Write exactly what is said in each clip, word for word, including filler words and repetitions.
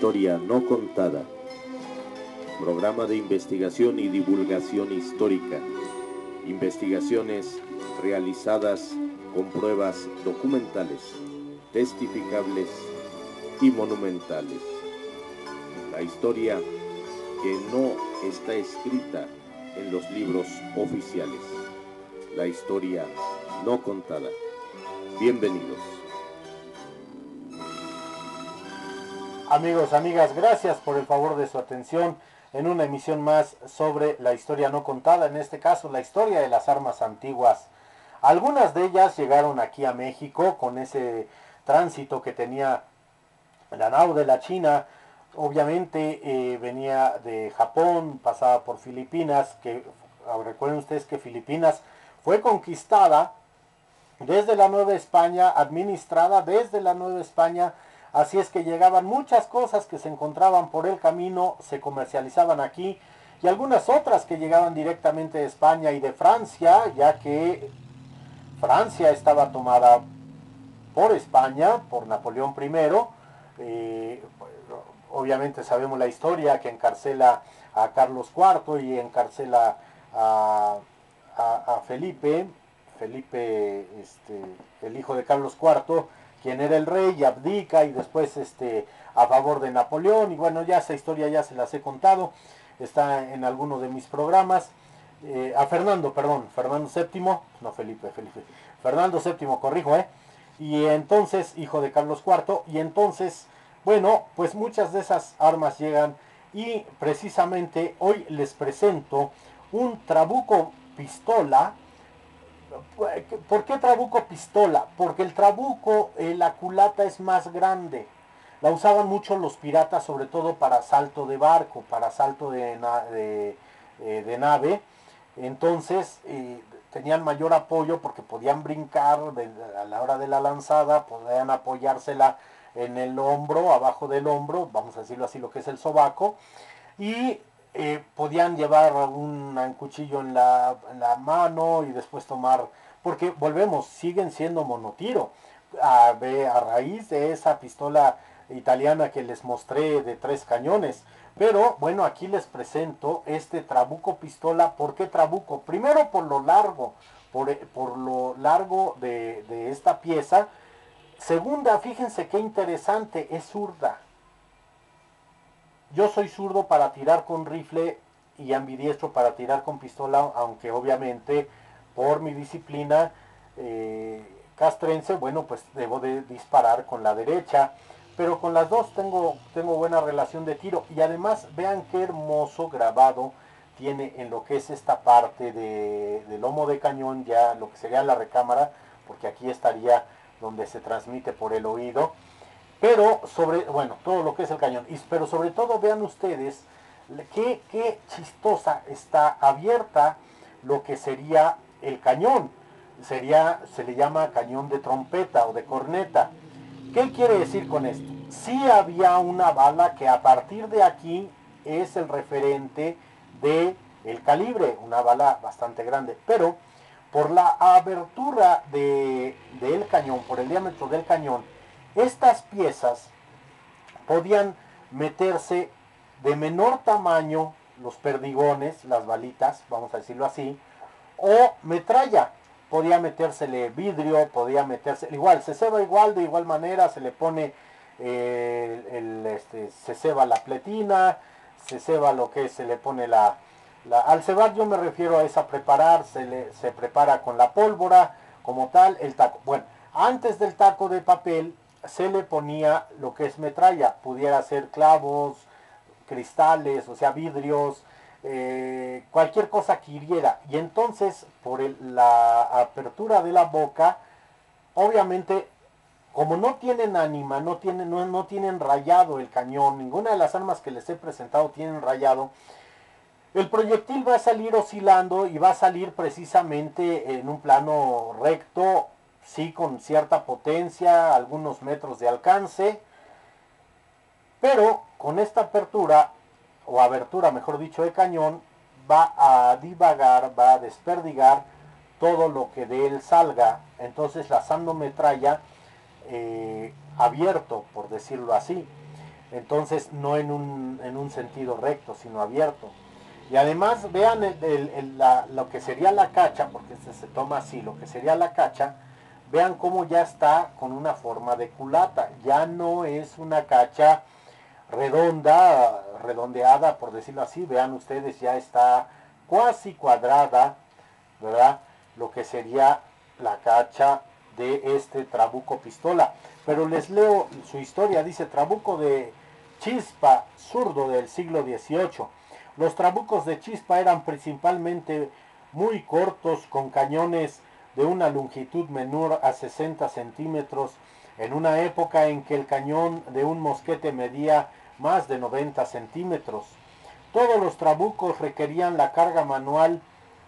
historia no contada. Programa de investigación y divulgación histórica. Investigaciones realizadas con pruebas documentales, testificables y monumentales. La historia que no está escrita en los libros oficiales. La historia no contada. Bienvenidos. Amigos, amigas, gracias por el favor de su atención en una emisión más sobre la historia no contada, en este caso la historia de las armas antiguas. Algunas de ellas llegaron aquí a México con ese tránsito que tenía la nao de la China. Obviamente eh, venía de Japón, pasaba por Filipinas, que recuerden ustedes que Filipinas fue conquistada desde la Nueva España, administrada desde la Nueva España. Así es que llegaban muchas cosas que se encontraban por el camino, se comercializaban aquí, y algunas otras que llegaban directamente de España y de Francia, ya que Francia estaba tomada por España, por Napoleón primero. Eh, obviamente sabemos la historia, que encarcela a Carlos cuarto y encarcela a, a, a Felipe, Felipe, este, el hijo de Carlos cuarto, quien era el rey, y abdica, y después este, a favor de Napoleón. Y bueno, ya esa historia ya se las he contado, está en alguno de mis programas. Eh, a Fernando, perdón, Fernando séptimo, no Felipe, Felipe, Fernando séptimo, corrijo, eh. Y entonces, hijo de Carlos cuarto, y entonces, bueno, pues muchas de esas armas llegan, y precisamente hoy les presento un trabuco pistola. ¿Por qué trabuco pistola? Porque el trabuco, eh, la culata es más grande. La usaban mucho los piratas, sobre todo para salto de barco, para salto de, de, eh, de nave. Entonces eh, tenían mayor apoyo porque podían brincar de, a la hora de la lanzada, podían apoyársela en el hombro, abajo del hombro, vamos a decirlo así, lo que es el sobaco, y eh, podían llevar un, un cuchillo en la, en la mano y después tomar, porque volvemos, siguen siendo monotiro. A, a raíz de esa pistola italiana que les mostré de tres cañones. Pero bueno, aquí les presento este trabuco pistola. ¿Por qué trabuco? Primero por lo largo, por, por lo largo de, de esta pieza. Segunda, fíjense qué interesante, es zurda. Yo soy zurdo para tirar con rifle y ambidiestro para tirar con pistola, aunque obviamente por mi disciplina eh, castrense, bueno, pues debo de disparar con la derecha, pero con las dos tengo, tengo buena relación de tiro. Y además vean qué hermoso grabado tiene en lo que es esta parte de, de lomo de cañón, ya lo que sería la recámara, porque aquí estaría donde se transmite por el oído. Pero sobre, bueno, todo lo que es el cañón, y, pero sobre todo vean ustedes qué, qué chistosa está abierta lo que sería el cañón. Sería, se le llama cañón de trompeta o de corneta. ¿Qué quiere decir con esto? Sí había una bala que a partir de aquí es el referente de el calibre, una bala bastante grande, pero por la abertura de, del cañón, por el diámetro del cañón, estas piezas podían meterse de menor tamaño, los perdigones, las balitas, vamos a decirlo así, o metralla. Podía metérsele vidrio, podía meterse, igual, se ceba igual, de igual manera, se le pone, eh, el, este, se ceba la pletina, se ceba lo que es, se le pone la, la al cebar yo me refiero a esa preparar, se, le, se prepara con la pólvora, como tal, el taco. Bueno, antes del taco de papel, se le ponía lo que es metralla, pudiera ser clavos, cristales, o sea, vidrios, eh, cualquier cosa que hiriera. Y entonces, por el, la apertura de la boca, obviamente, como no tienen ánima, no tienen, no, no tienen rayado el cañón, ninguna de las armas que les he presentado tienen rayado, el proyectil va a salir oscilando y va a salir precisamente en un plano recto, sí, con cierta potencia, algunos metros de alcance, pero con esta apertura, o abertura mejor dicho, de cañón, va a divagar, va a desperdigar todo lo que de él salga. Entonces lanzando metralla eh, abierto, por decirlo así. entonces no en un, en un sentido recto, sino abierto. Y además vean el, el, el, la, lo que sería la cacha, porque este se toma así, lo que sería la cacha, vean cómo ya está con una forma de culata, ya no es una cacha redonda, redondeada por decirlo así, vean ustedes, ya está cuasi cuadrada, ¿verdad? Lo que sería la cacha de este trabuco pistola. Pero les leo su historia, dice trabuco de chispa zurdo del siglo dieciocho. Los trabucos de chispa eran principalmente muy cortos, con cañones de una longitud menor a sesenta centímetros, en una época en que el cañón de un mosquete medía más de noventa centímetros. Todos los trabucos requerían la carga manual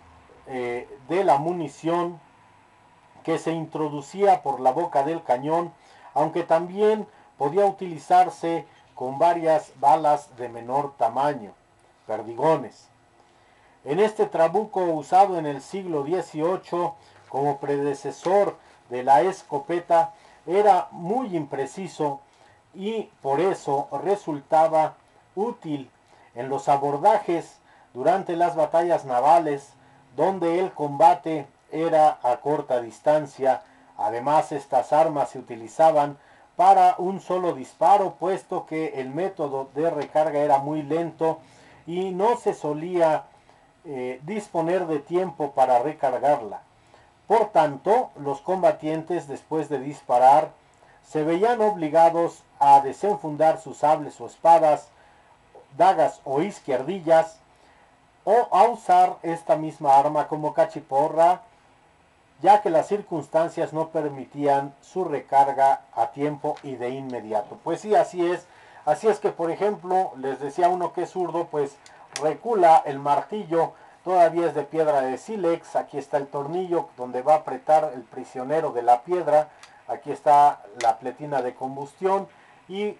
eh, de la munición que se introducía por la boca del cañón, aunque también podía utilizarse con varias balas de menor tamaño, perdigones. En este trabuco usado en el siglo dieciocho como predecesor de la escopeta, era muy impreciso y por eso resultaba útil en los abordajes durante las batallas navales, donde el combate era a corta distancia. Además, estas armas se utilizaban para un solo disparo, puesto que el método de recarga era muy lento y no se solía eh, disponer de tiempo para recargarla. Por tanto, los combatientes, después de disparar, se veían obligados a desenfundar sus sables o espadas, dagas o izquierdillas, o a usar esta misma arma como cachiporra, ya que las circunstancias no permitían su recarga a tiempo y de inmediato. Pues sí, así es. Así es que, por ejemplo, les decía uno que es zurdo, pues recula el martillo, todavía es de piedra de sílex. Aquí está el tornillo donde va a apretar el prisionero de la piedra. Aquí está la pletina de combustión y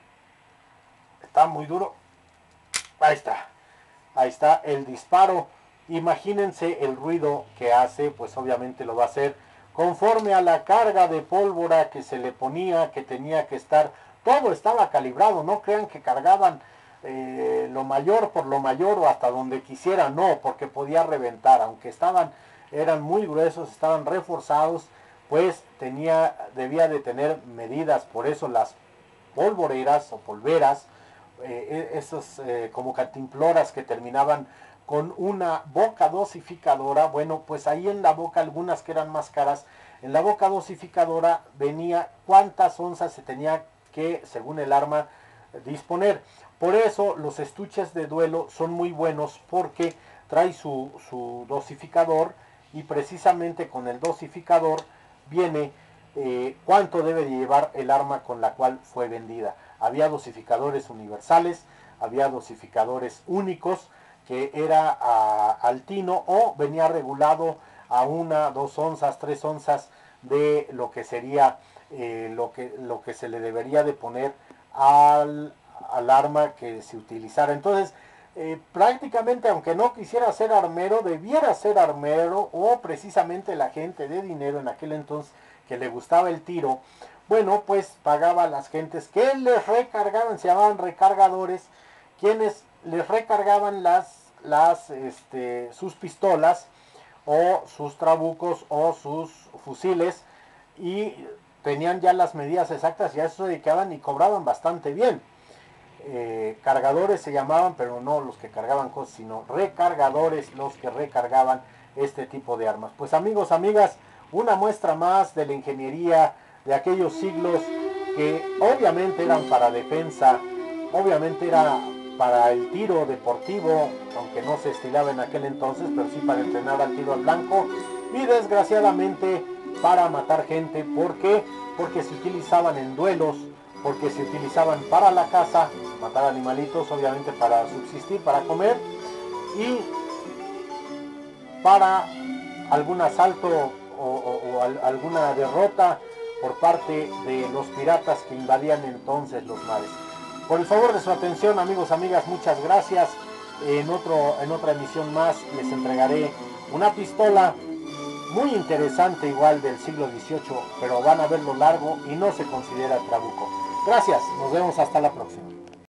está muy duro. Ahí está. Ahí está el disparo. Imagínense el ruido que hace, pues obviamente lo va a hacer conforme a la carga de pólvora que se le ponía, que tenía que estar, todo estaba calibrado, no crean que cargaban eh, lo mayor por lo mayor o hasta donde quisiera, no, porque podía reventar, aunque estaban, eran muy gruesos, estaban reforzados, pues tenía, debía de tener medidas, por eso las polvoreras o polveras, eh, esos eh, como cantimploras que terminaban con una boca dosificadora, bueno, pues ahí en la boca, algunas que eran más caras, en la boca dosificadora venía cuántas onzas se tenía que, según el arma, disponer. Por eso los estuches de duelo son muy buenos, porque trae su, su dosificador, y precisamente con el dosificador viene eh, cuánto debe llevar el arma con la cual fue vendida. Había dosificadores universales, había dosificadores únicos, que era a, al tino, o venía regulado a una, dos onzas, tres onzas de lo que sería eh, lo, que, lo que se le debería de poner al, al arma que se utilizara. Entonces, eh, prácticamente, aunque no quisiera ser armero, debiera ser armero, o precisamente la gente de dinero en aquel entonces que le gustaba el tiro, bueno, pues pagaba a las gentes que les recargaban, se llamaban recargadores, quienes les recargaban las, las, este, sus pistolas o sus trabucos o sus fusiles, y tenían ya las medidas exactas, ya eso se dedicaban y cobraban bastante bien. Eh, cargadores se llamaban, pero no los que cargaban cosas, sino recargadores los que recargaban este tipo de armas. Pues amigos, amigas, una muestra más de la ingeniería de aquellos siglos, que obviamente eran para defensa, obviamente era para el tiro deportivo, aunque no se estilaba en aquel entonces, pero sí para entrenar al tiro al blanco, y desgraciadamente para matar gente. ¿Por qué? Porque se utilizaban en duelos, porque se utilizaban para la caza, matar animalitos, obviamente para subsistir, para comer, y para algún asalto o, o, o al, alguna derrota por parte de los piratas que invadían entonces los mares. Por el favor de su atención, amigos, amigas, muchas gracias. En, otro, en otra emisión más les entregaré una pistola muy interesante, igual del siglo dieciocho, pero van a verlo largo y no se considera trabuco. Gracias, nos vemos hasta la próxima.